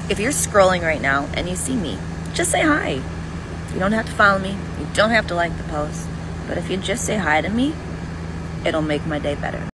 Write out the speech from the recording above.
If you're scrolling right now and you see me, just say hi. You don't have to follow me. You don't have to like the post. But if you just say hi to me, it'll make my day better.